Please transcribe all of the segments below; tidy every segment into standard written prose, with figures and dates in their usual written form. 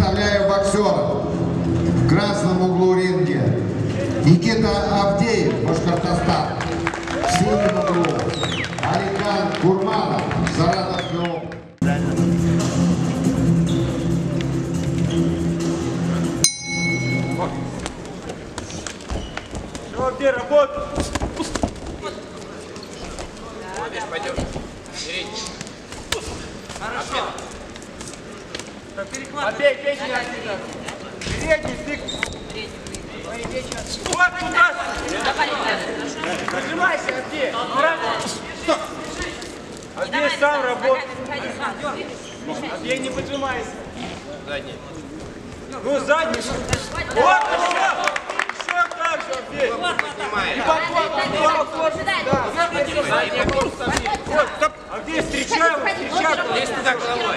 представляю боксеров. В красном углу ринга Никита Авдеев, Башкортостан. В синем углу Аликан Курманов, Саратовская область. Все, где работа? Пойдем. Хорошо. Побей, печень отсюда. Передний, стык. Вот туда. Нажимайся, Авдей. Авдей сам работает. Авдей, не поджимайся. Задний. Ну, задний. Вот, еще. Еще так же, Авдей. Поднимай. И подход. Вот, стоп. Авдей, встречай его, встречай. Лезь туда головой.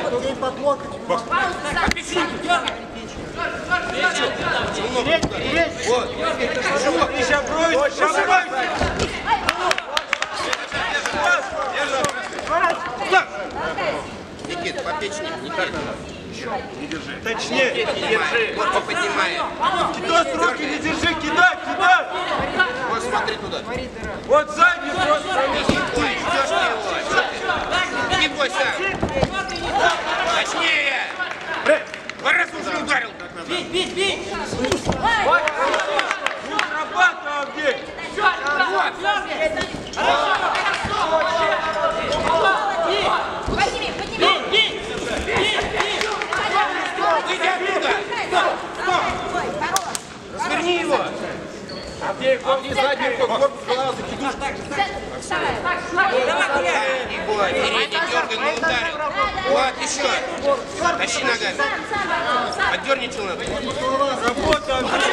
Вот. Сейчас брось, сейчас брось. Никит, по печени. Никит. Не держи. Точнее, не держи. Вот поднимай. Кидать руки, не держи, кидай, кидай. Вот смотри туда. Вот задний просто. Ой, ждешь ты его. Не бойся. Точнее. Два раза уже ударил. Бей. Ну, срабатывай, Авдей. Выйди оттуда. Разверни его. Авдей, задний, корпус, голова, закидуш. Не бой, передний дергай, но ударил. Вот, еще. Тащи ногами. Отдерни челнок. Работа, Авдей.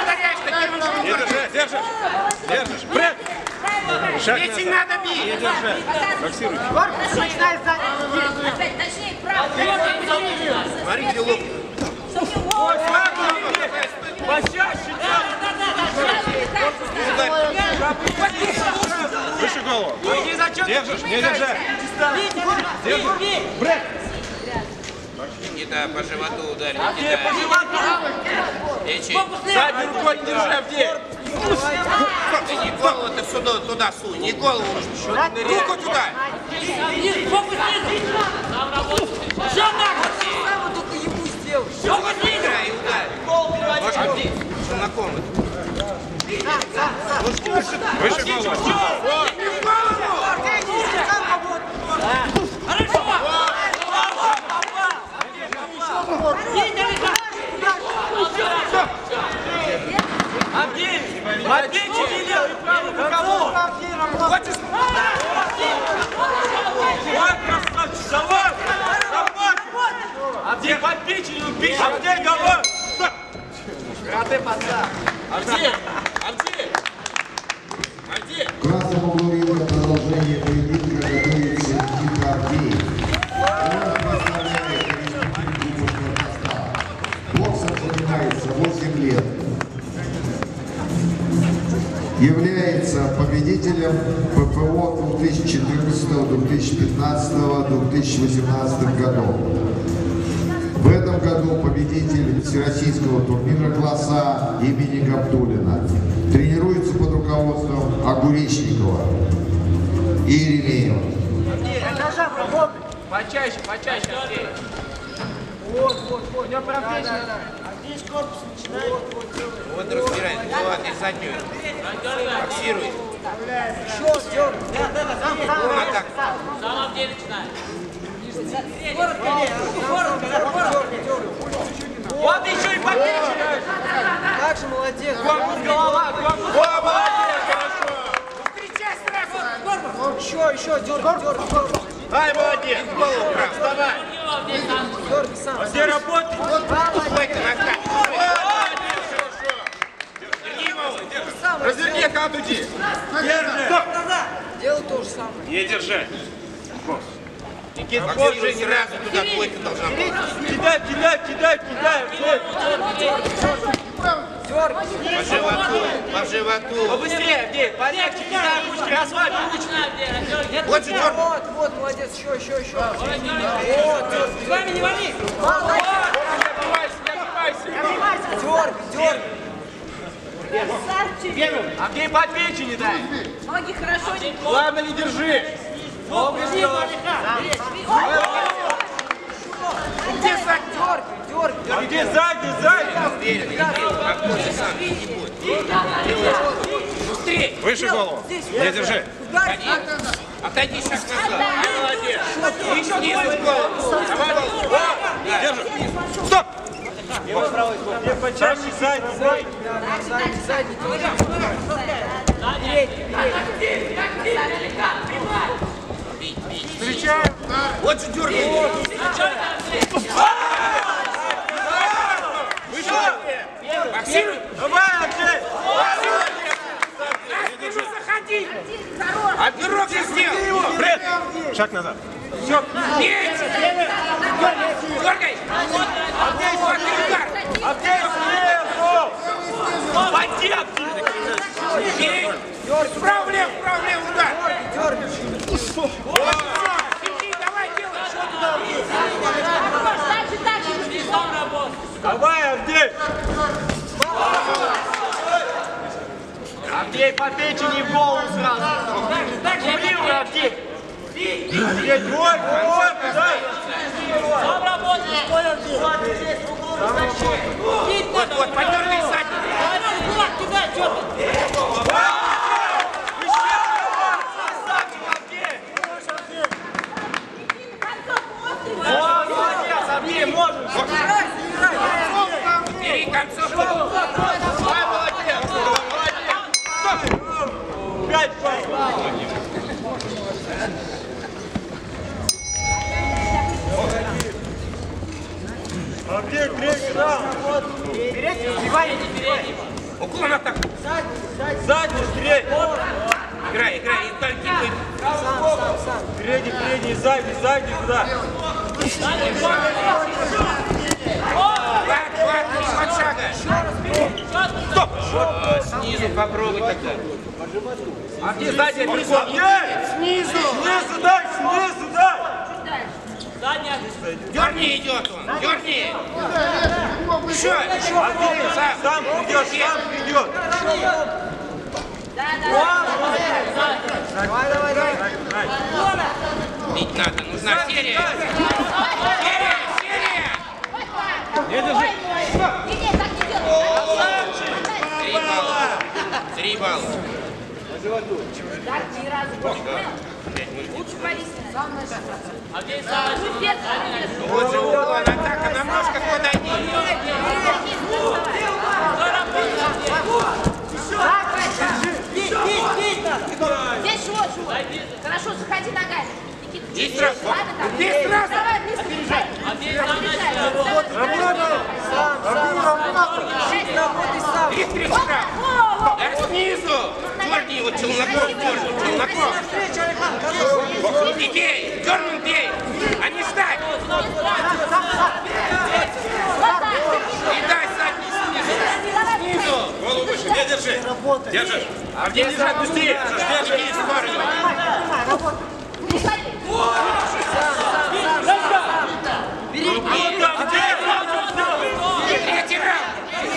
Держишь. Бред. Если надо бить. Не держи. Боксируй. Смотри, где лоб. Ой, слабо, почаще. Выше голову. Держишь, не держи. Держишь. Бред. Никита, по животу ударил. Авдей, по животу. Плечи. Задней рукой держи, Авдей. Ты не голову ты туда сунь, не голову. Руку туда. Играй и ударь. Авдей, челноком. Выше голову. Авдей, тебе левый, правый, кого? Хочешь? Вот, красавчик, давай! Авдей, под печенью, бей! Авдей, давай! А ты пацан! Авдей! В красном углу ринга продолжение поединка готовится Никита Авдеев. Он представляет Республику Башкортостан. Боксом занимается 8 лет. Является победителем ПФО 2014, 2015, 2018 годов. В этом году победитель всероссийского турнира класса имени Габдуллина. Тренируется под руководством Огуречникова и Еремеева. Почаще, Авдей. Вот. У него прям печень. Здесь корпус начинает. Вот разбирай. Вот, и заднюю. Боксируй. Еще дергай. Вон так. Сам Авдей начинает. Вот еще и победитель. Как же молодец. Корпус, голова. О, молодец, хорошо. Встречай сразу. Еще, дергай. Ай, молодец. Голову прав. Вставай. Дергай сам. Где работает? Ой, ты нога. Верни его. Разверни, как уйти. Держи. Делай то же самое. Не держи. Никита, боксируй сразу туда, плойка должна быть. Кидай. По животу. Побыстрее, Авдей, полегче, кидай ручки, расслабь ручки. Вот же дергай. Вот, молодец, еще. Вот, С вами не вали! Не забывай себя Авдей по печени дай. Ноги хорошо не... Главное, не держи. Где сзади? Дергай. Где сзади, сзади? Быстрее. Выше голову. Не держи. Отойди шаг назад. Молодец. И снизу голову. Держи. Стоп! Где почаще сзади. Задний. Встречаем. Вот же дергай. Боксируй. Давай, Андрей. Заходи. Отбирокся сделал. Бред! Шаг назад. Бей. Дергай. Авдей, удар. Авдей, снизу. Пойди, Авдей. Бей. Вправо, влево, удар. Сиди, давай делай. Давай, Авдей. Авдей по печени в голову сразу. Влево, Авдей. Авдей, двойка, дай. Вот, подергай сзади. Молодец, Авдей, можешь. Бери концовку. Давай, молодец. Пять баллов. Авдей, третий раунд. Уклон атаку. Задний, стрей. Играй, и только будет. Передний, задний, туда. Два, от шага. Стоп! Снизу попробуй тогда. А где сзади? Снизу дай. Дерни идет он, дерни. Еще. Сам придет. Бить надо, нужна серия. Не держи. Нет, так не делай. 3 балла. Так, ни разу больше. Лучше Борис. Вот же уклон атака, немножко подойди. Здесь шот. Хорошо, заходи ногами. И сразу. Здесь сразу. Давай, вниз побежай. Быстрее сюда. Снизу. Дерни его, челноков. И бей, дернул, бей. А не ждать. И дай задний снизу. Голову выше. Не держи. Держишь. Авдей, держать быстрее. Держи в сторону. Третий раунд.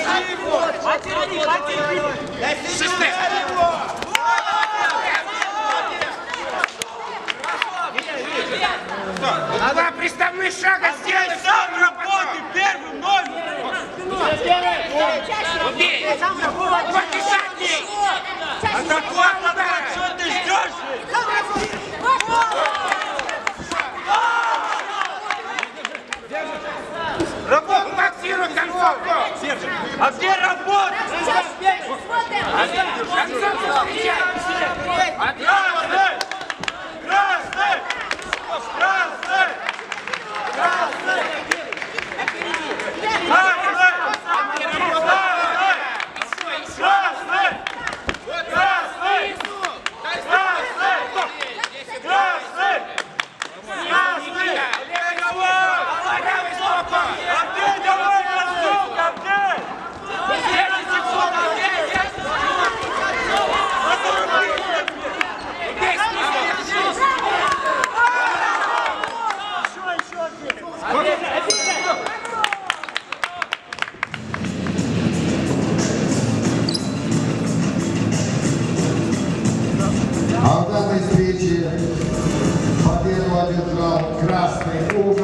Шестой. Два приставных шага сделай. Сам работай первым номером. Убей. Подбежать бей. Атакуй, что ты ждешь? Работай. Боксируй концовку. А где работа? Концовку встречай. красный угол.